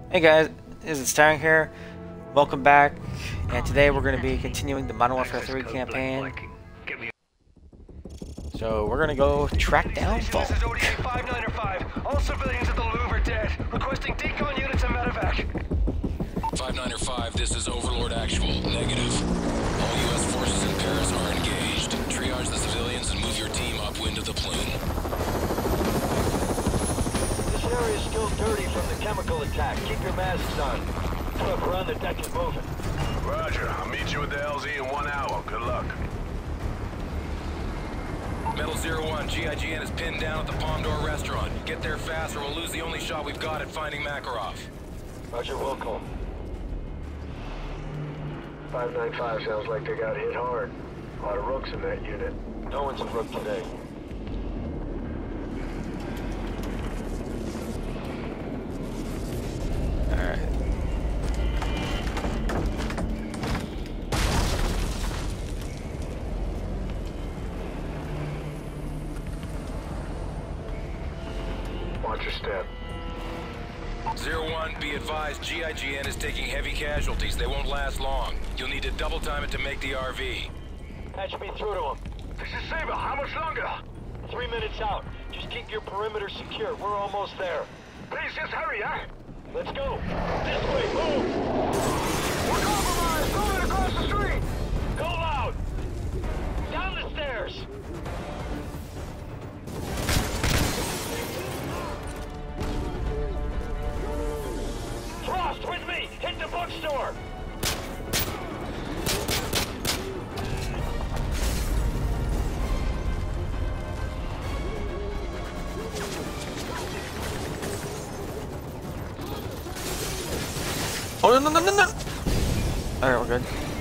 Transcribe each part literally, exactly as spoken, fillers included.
Hey guys, this is Starring here. Welcome back, and today we're going to be continuing the Modern Warfare three campaign. So we're going to go track down Volk. This is O D A five nine five. All civilians at the Louvre are dead. Requesting decon units and medevac. five nine five, this is Overlord Actual. Negative. All U S forces in Paris are engaged. Triage the civilians and move your team upwind of the plane. This area is still dirty from the chemical attack. Keep your masks on. Look, we're on the deck and moving. Roger. I'll meet you at the L Z in one hour. Good luck. Metal zero one, G I G N is pinned down at the Palm Door restaurant. Get there fast or we'll lose the only shot we've got at finding Makarov. Roger, Wilco. five nine five sounds like they got hit hard. A lot of rooks in that unit. No one's a rook today. Alright. Watch your step. zero one, be advised, G I G N is taking heavy casualties. They won't last long. You'll need to double time it to make the R V. Patch me through to him. This is Saber. How much longer? Three minutes out. Just keep your perimeter secure. We're almost there. Please, just hurry, huh? Let's go. This way, move! We're compromised. Moving across the street. Go loud! Down the stairs! Frost, with me! Hit the bookstore! Oh no no no no no! Alright, we're good.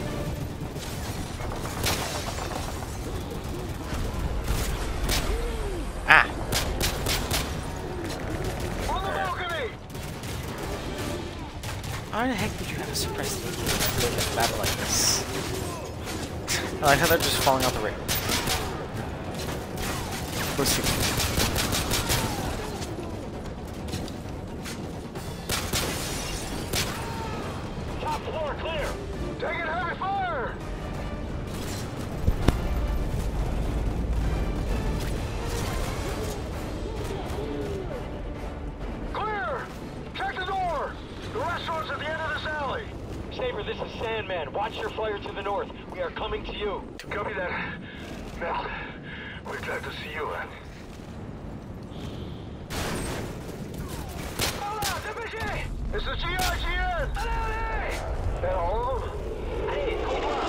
Ah! On the balcony. Why the heck did you have a suppressed E K in a battle like this? I like how they're just falling out the rail. Let's see. Top floor clear! Taking heavy fire. Clear. Check the door. The restaurant's at the end of this alley. Saber, this is Sandman. Watch your fire to the north. We are coming to you. Copy that. Mel, we're glad to see you, man. Hola, dépêchez! This is G I G N! Allez, allez! Hello? Hey, hold on.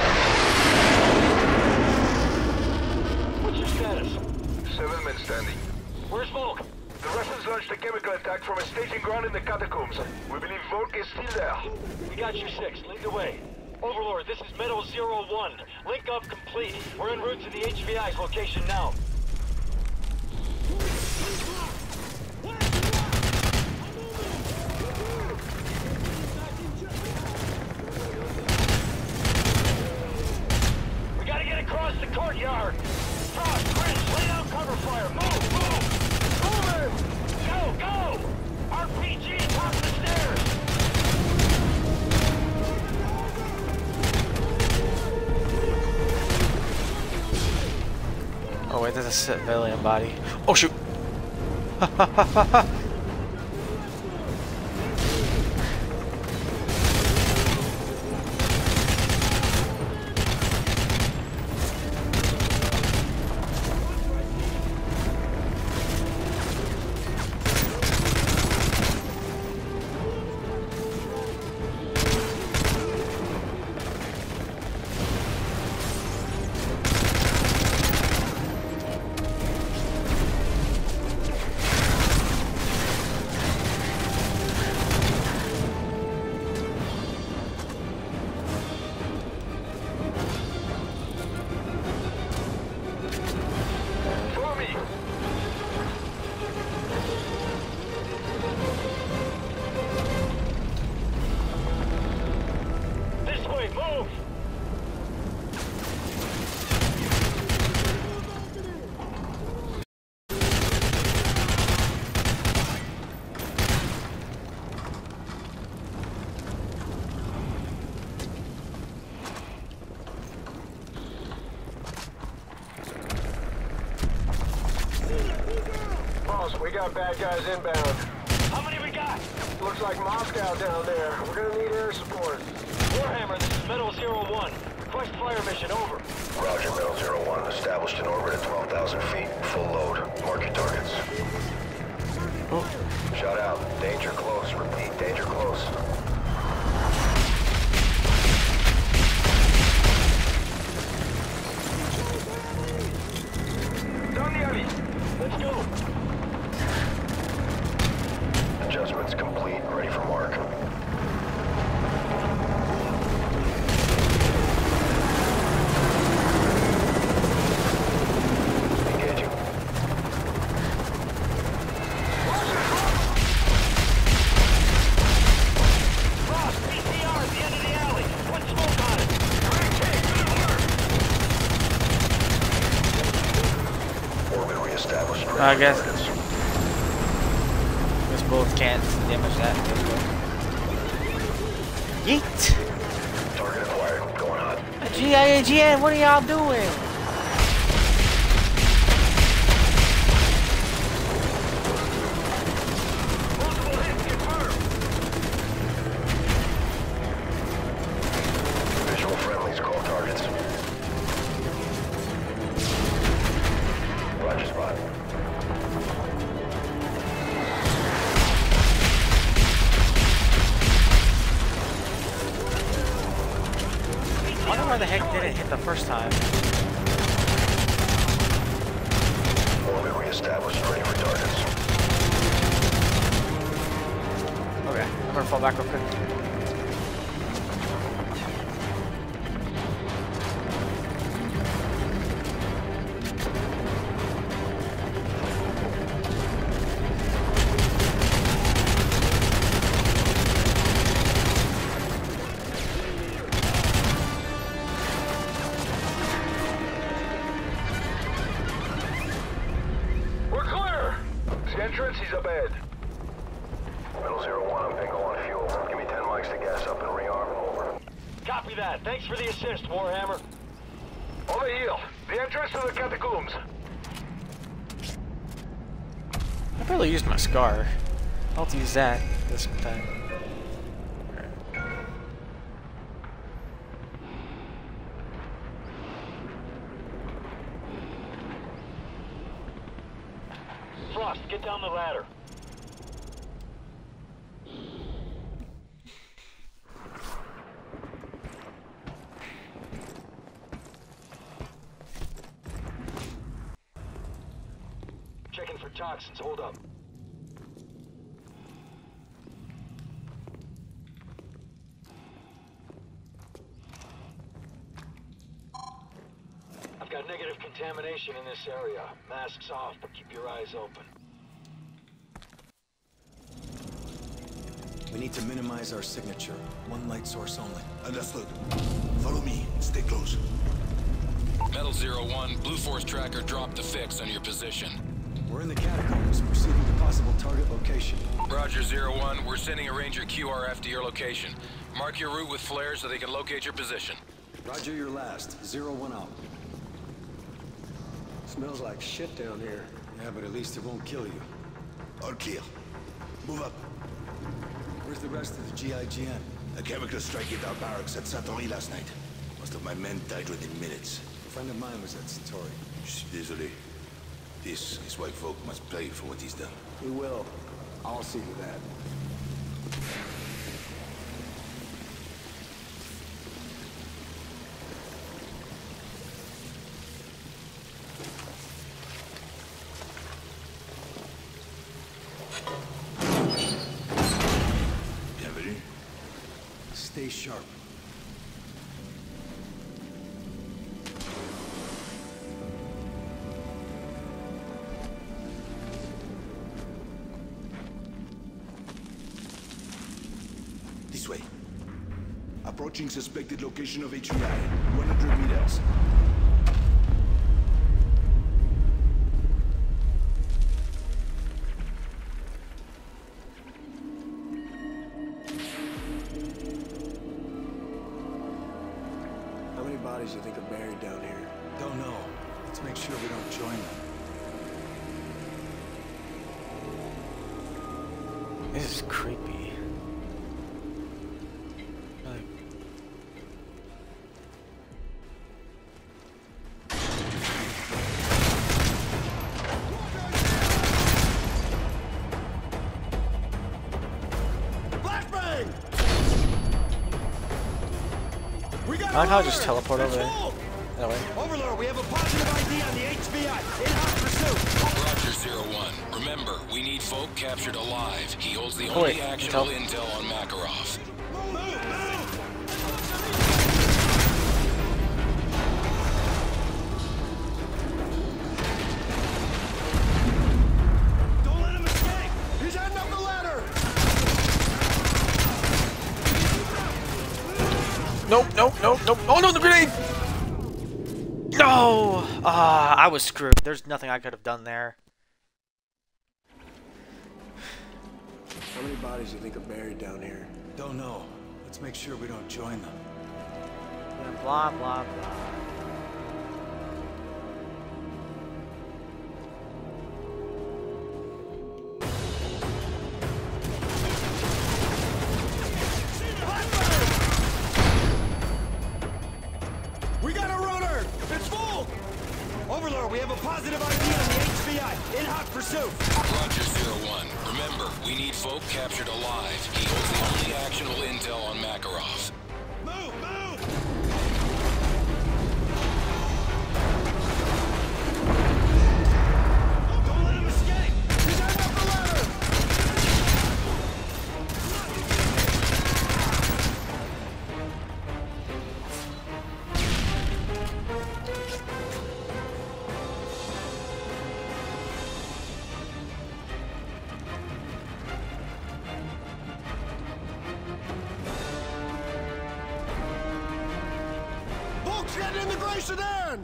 What's your status? Seven men standing. Where's Volk? The Russians launched a chemical attack from a staging ground in the catacombs. We believe Volk is still there. We got you six. Lead the way. Overlord, this is Metal zero one. Link up complete. We're en route to the H V I's location now. We gotta get across the courtyard. Frost, Chris, lay down cover fire. Move, move! Move! Go, go! R P G top of the stairs! Oh wait, there's a civilian body. Oh shoot! Boss, we got bad guys inbound. How many we got? Looks like Moscow down there. We're gonna need air support. Warhammer, this is Metal Zero One. Request fire mission, over. Roger, Metal Zero One. Established in orbit at twelve thousand feet. Full load. Mark your targets. Oh. Shot out. Danger close. Repeat, danger close. Down the alley. Let's go. Adjustments complete. Ready for mark. Engaging. Frost, P C R at the end of the alley. Put smoke on it. Orbit reestablished. Ready I for guess. targets. Guess both can't damage that. Yeet! Target acquired. Going hot. G I A G N, what are y'all doing? Multiple hits confirmed. Visual friendlies. Call targets. Roger spot. I wonder why the heck did it hit the first time. Orbit reestablished. Ready for targets. Okay, I'm gonna fall back real quick. We're clear. The entrance is up ahead. Metal Zero One. I'm bingo on fuel. Give me ten mics to gas up and rearm. Over. Copy that. Thanks for the assist, Warhammer. Over here. The entrance to the catacombs. I barely used my scar. I'll have to use that this time. Frost, get down the ladder. Checking for toxins. Hold up. I've got negative contamination in this area. Masks off, but keep your eyes open. We need to minimize our signature. One light source only. Understood. Follow me. Stay close. Metal Zero One, Blue Force tracker dropped the fix on your position. We're in the catacombs, proceeding to possible target location. Roger, Zero One, we're sending a Ranger Q R F to your location. Mark your route with flares so they can locate your position. Roger, your last. Zero one out. Smells like shit down here. Yeah, but at least it won't kill you. All clear. Move up. Where's the rest of the G I G N? A chemical strike hit our barracks at Satori last night. Most of my men died within minutes. A friend of mine was at Satori. Je suis désolé. This is why Volk must pay for what he's done. He will. I'll see to that. Bienvenue. Stay sharp. This way. Approaching suspected location of H V I. one hundred meters. How many bodies do you think are buried down here? Don't know. Let's make sure we don't join them. This is creepy. Like, Flashbang! We got I like how I just teleport over there. That way. Overlord, we have a positive I D on the H V I. In hot pursuit. Roger, zero one. Remember, we need folk captured alive. He holds the Oh, only wait, actionable intel. intel on Makarov. Move, move, move! Don't let him escape! He's heading up the ladder! Nope, nope, nope, nope. Oh no, the grenade! No! Ah, I was screwed. There's nothing I could have done there. How many bodies do you think are buried down here? Don't know. Let's make sure we don't join them. Blah, blah, blah. We got a runner! It's full! Overlord, we have a positive I D on the H V I. In hot pursuit. Roger, zero one. Remember, we need folk captured alive. He holds the only actionable intel on Makarov. Move, move! Don't let him escape! He's heading up the ladder! Folks, get in the Grey Sedan!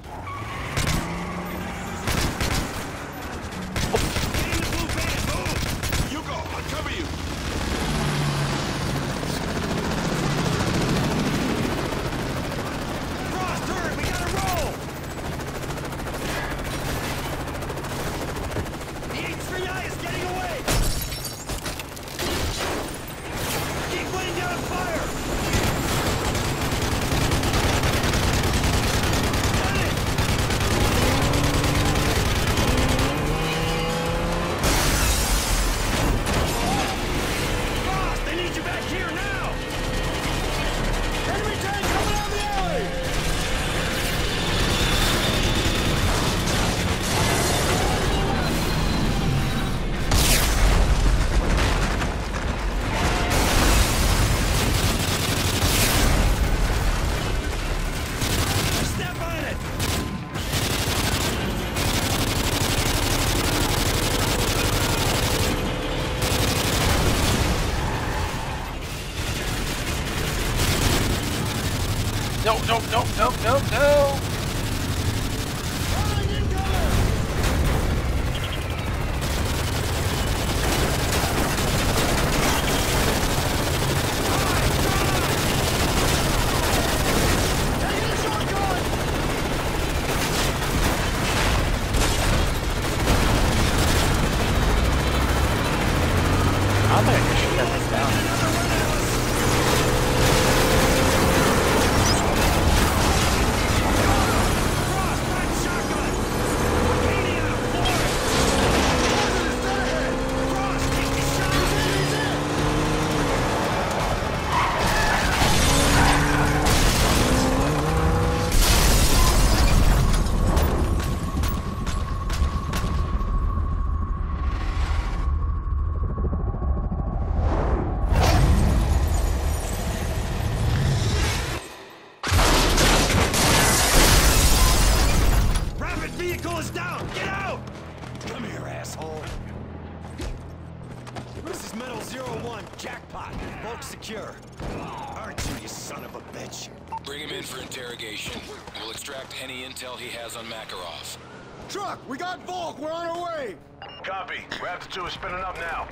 Get in the blue van, move! You go, I'll cover you! Frost, hurry, we gotta roll! The H three I is getting away! Keep laying down fire! Got it! Frost, they need you back here now! Enemy tank coming down the alley! Step on it! No, no, no, no, no, no! Falling in cover! Taking a shotgun! I think I should get this down. Frost, back shotgun! Arcadia, forward! Frost is dead ahead! Frost, take the shot! He's in, he's in! Rapid vehicle is down! Get out! Come here, asshole! This is Metal Zero One, jackpot. Bulk secure. Aren't you, you son of a bitch? Bring him in for interrogation. We'll extract any intel he has on Makarov. Truck, we got Volk. We're on our way. Copy. Raptor two is spinning up now.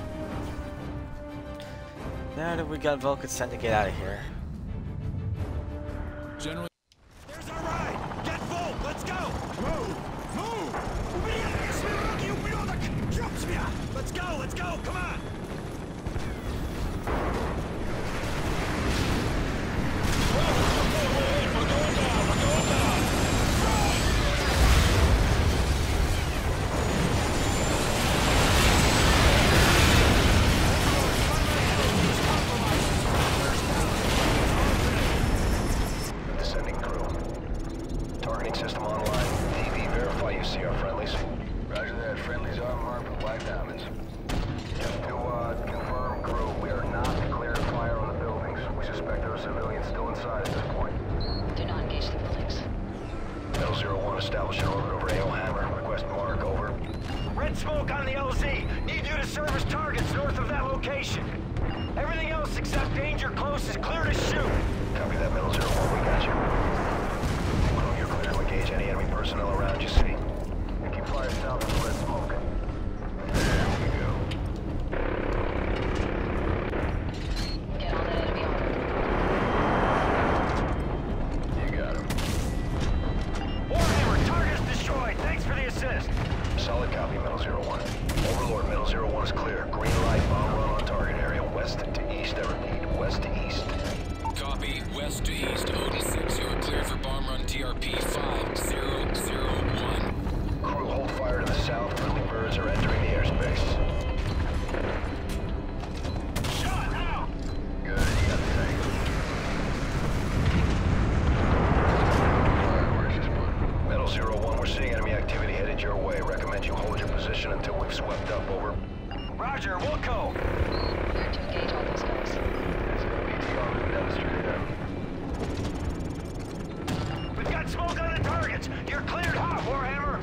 Now that we got Volk, it's time to get out of here. General. There's our ride! Get full! Let's go! Move! Move! Let's go! Let's go! Come on! Descending crew. Targeting system online. T V, verify you see our friendlies. Roger that. Friendlies are marked with black diamonds. Just to uh, confirm, crew, we are not clear to fire on the buildings. We suspect there are civilians still inside at this point. Do not engage the buildings. Metal Zero One, establish an orbit over Hellhammer. Request mark, over. Red smoke on the L Z. Need you to service targets north of that location. Everything else except danger close is clear to shoot. Copy that, Metal Zero One, we got you. Crew, you're clear to engage any enemy personnel around you, see? And keep fire south of the red smoke. There we go. Get on that enemy armor. You got him. Warhammer, target is destroyed. Thanks for the assist. Solid copy, Metal Zero One. Overlord, Metal Zero One is clear. Green light, bomb run on target area. West to east, I repeat, west to east. Copy. West to east. Odin six, you are cleared for bomb run T R P five zero zero one. Crew, hold fire to the south. Friendly birds are entering the airspace. Shot now. Good, you got the tank. Fireworks is put. Metal Zero One, we're seeing enemy activity headed your way. Recommend you hold your position until we've swept up, over. Roger, we'll go. Clear to engage all those guys. It's gonna be T R to demonstrate that. We've got smoke on the targets. You're cleared hot, Warhammer.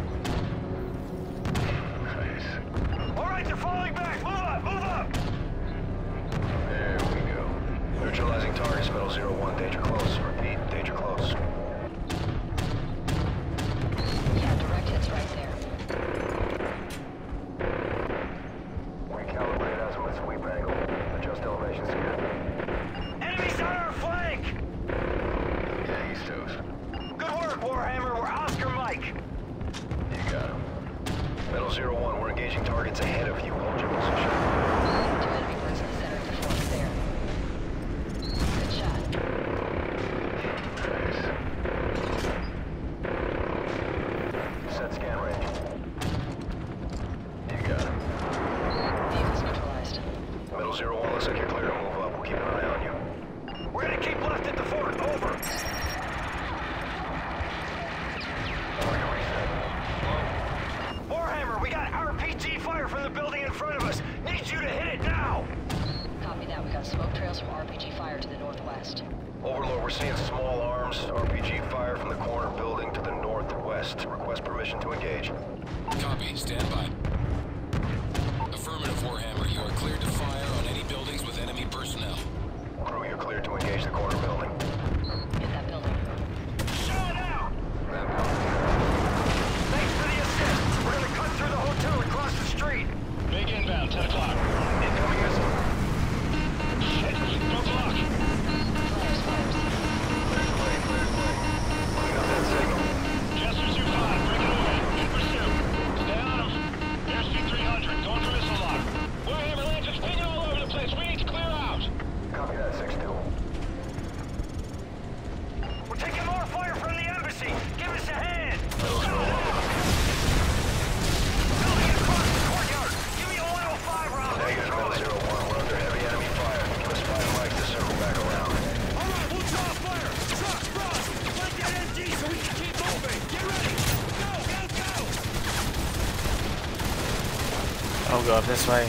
Nice. All right, they're falling back. Move up, move up. There we go. Neutralizing targets, Metal Zero One, danger close. Repeat, danger close. Yeah, direct hits right there. Recalibrate azimuth sweep angle. Adjust elevation scan. Enemies on our flank. Yeah, east toes. Good work, Warhammer. We're Oscar Mike. You got him. Metal Zero One, we're engaging targets ahead of you. Hold your position. Two enemy birds in the center of the force there. Good shot. Nice. Set scan range. You got him. Vehicles neutralized. Metal Zero One, looks like you're clear to move up. We'll keep an eye on you. We're gonna keep left at the fort. Over. Warhammer, we got R P G fire from the building in front of us. Need you to hit it now. Copy that. We got smoke trails from R P G fire to the northwest. Overlord, we're seeing small arms. R P G fire from the corner building to the northwest. Request permission to engage. Copy. Stand by. Affirmative, Warhammer. You are cleared to fire on any buildings with enemy personnel. Crew, you're clear to engage the corner building. Hit that building. Show it out. That building. Thanks for the assist. We're gonna cut through the hotel and cross the street. Big inbound, ten o'clock. Incoming missile. Shit, no clock. Flares, flares. Clear play, clear play. Putting up that signal. Jester two five, bring it away. In pursuit. Stay on him. Airspeed three hundred, going for missile lock. Warhammer Lancer's pinging all over the place. We need to clear out. Copy that, six two. We're taking more fire from the embassy. Give us a hand. Building across the courtyard. Give me a one oh five round. Negative, Metal Zero One. We're under heavy enemy fire. Give us five mics to circle back around. All right, we'll draw fire. Truck, Frost, flank that M G so we can keep moving. Get ready. Go, go, go. I'll go up this way.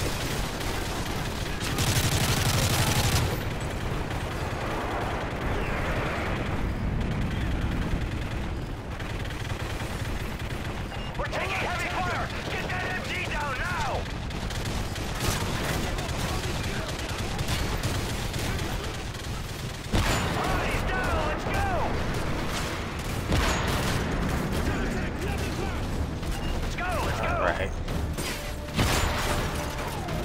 We're taking heavy fire. Get that M G down now. All right, he's down. Let's go. Let's go. Let's go. All right.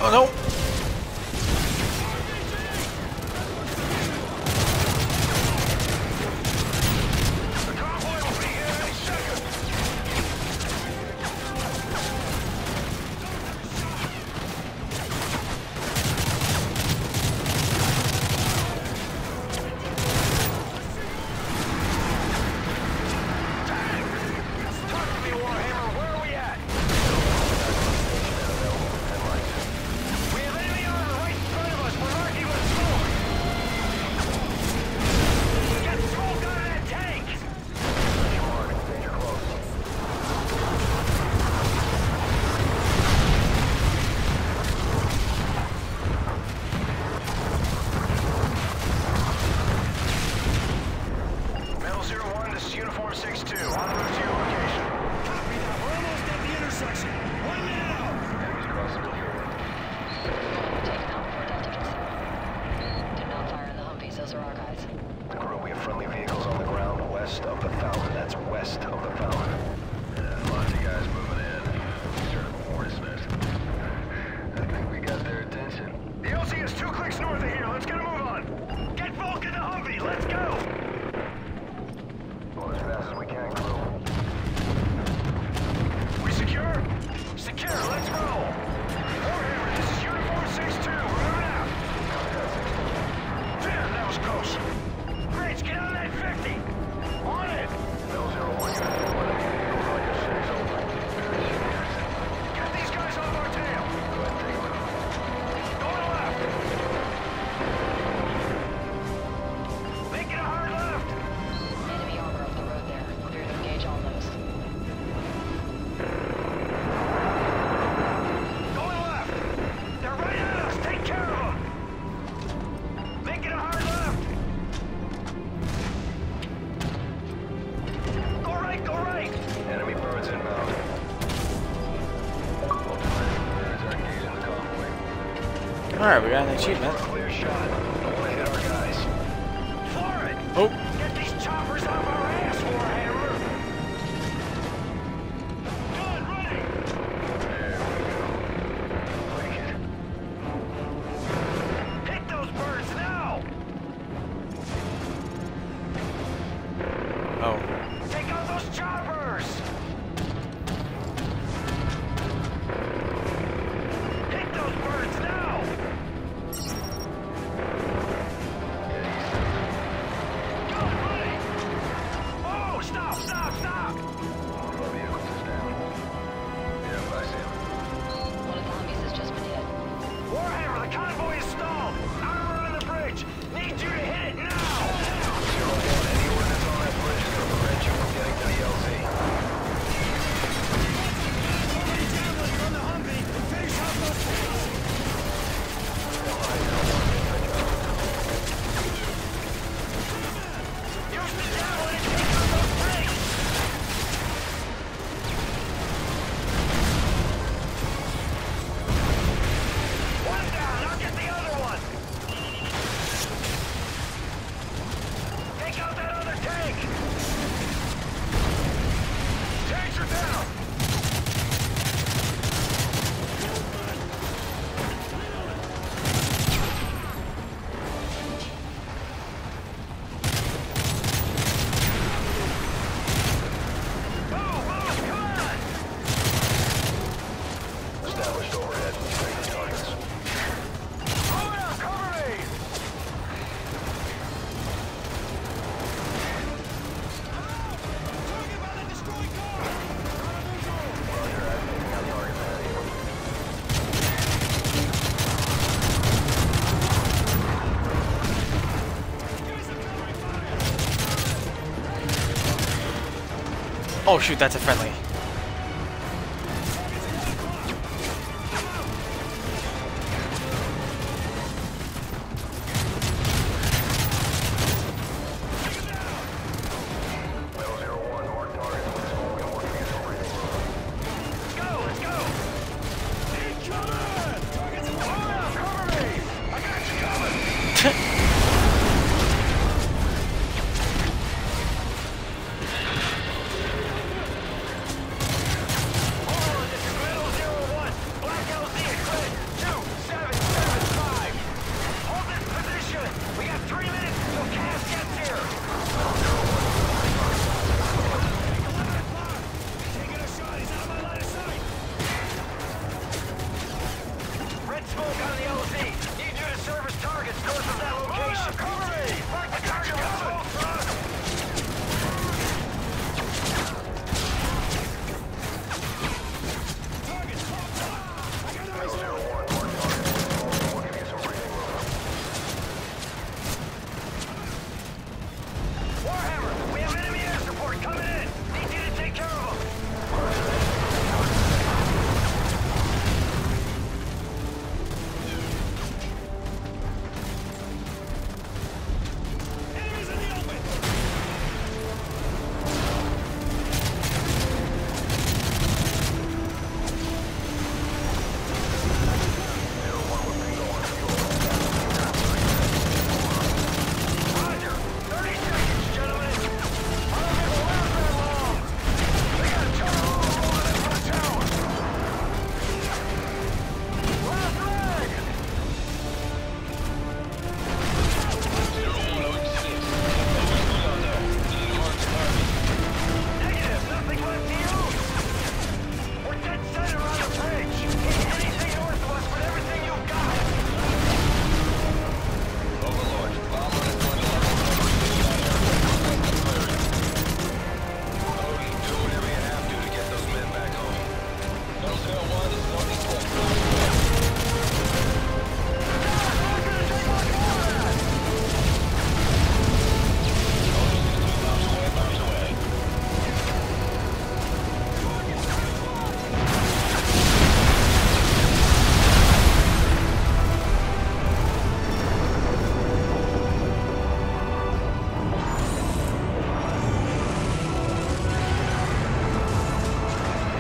Oh no! The convoy will be here any second. Talk to me, Warhammer. Where are we at? We have enemy armor right in front of us. We're marking with smoke. Get smoke out of that tank. Danger close. Metal zero one, this is Uniform six two. En route to your location. Copy that. We're almost at the intersection. One minute out. Enemies crossing the field. Taken out before Delta gets there. Do not fire in the Humvees. Those are our guys. The crew, we have friendly vehicles on the ground west of the fountain. That's west of the fountain. Yeah, lots of guys moving in. Sort of a hornet's nest. I think we got their attention. The L Z is two clicks north of here. Let's get a move on. Get Volk in the Humvee. Let's go. Going as fast as we can, crew. We secure? Secure. Let's roll. Warhammer, this is Uniform six two. We're moving out. Damn, that was close. Grace, get on that fifty. On it. Metal zero one, you have to let any vehicles on your six over. Get these guys off our tail. Go ahead, take them. Going left. Making a hard left. Enemy armor up the road there. Clear to engage on those. Going left. They're right at us. Take care of them. Making a hard left. Go right, go right. Enemy birds inbound. Birds are engaging the convoy. Alright, we got an achievement. Clear shot. Don't want to hit our guys. For it. Oh! Get these choppers off our ass, Warhammer. Gun ready. There we go. Hit those birds now. Oh. Take out those choppers. Hit those birds now. Gun ready. Oh, stop, stop, stop. One of our vehicles is down. Yep, I see him. One of the Humvees has just been hit. Warhammer, the convoy is stalled. Armor on the bridge. Need you to hit it now. Zero one, any ordnance on that bridge is going to prevent you from getting to the L Z. Already gambling from the Humvee. Finish off those tanks. Use the javelin and take out those tanks. One down. I'll get the other one. Take out that other tank. Tanks are down. Move, move, come on. Established overhead. Straight targets. Hold out, cover me. Target by the destroyed car. Roger, I'm taking out targets ahead of you. Oh shoot, that's a friendly. Metal zero one, mark targets with smoke and working his overhead. Let's go, let's go. Incoming. Targets in the hold out, cover me. I got you covered.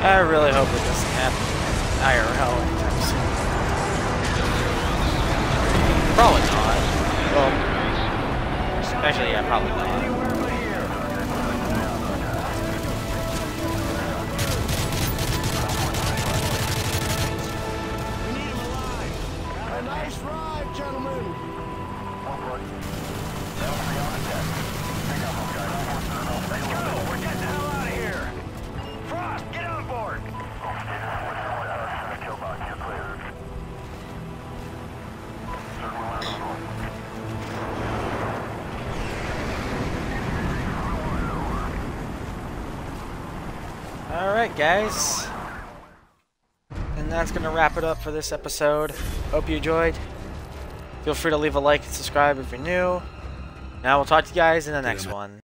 I really hope it doesn't happen I R L anytime soon. Probably not. Well, actually, yeah, probably not. Nice ride, gentlemen. Let's go! We're getting the hell out of here! Frost, get on board! Alright, guys. And that's going to wrap it up for this episode. Hope you enjoyed. Feel free to leave a like and subscribe if you're new. Now we'll talk to you guys in the next one.